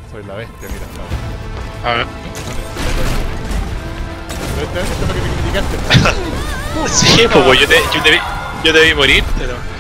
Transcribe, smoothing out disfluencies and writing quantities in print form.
Soy la bestia, mira. A ver. Esto es lo que me criticaste. Sí, pues yo te vi morir, pero...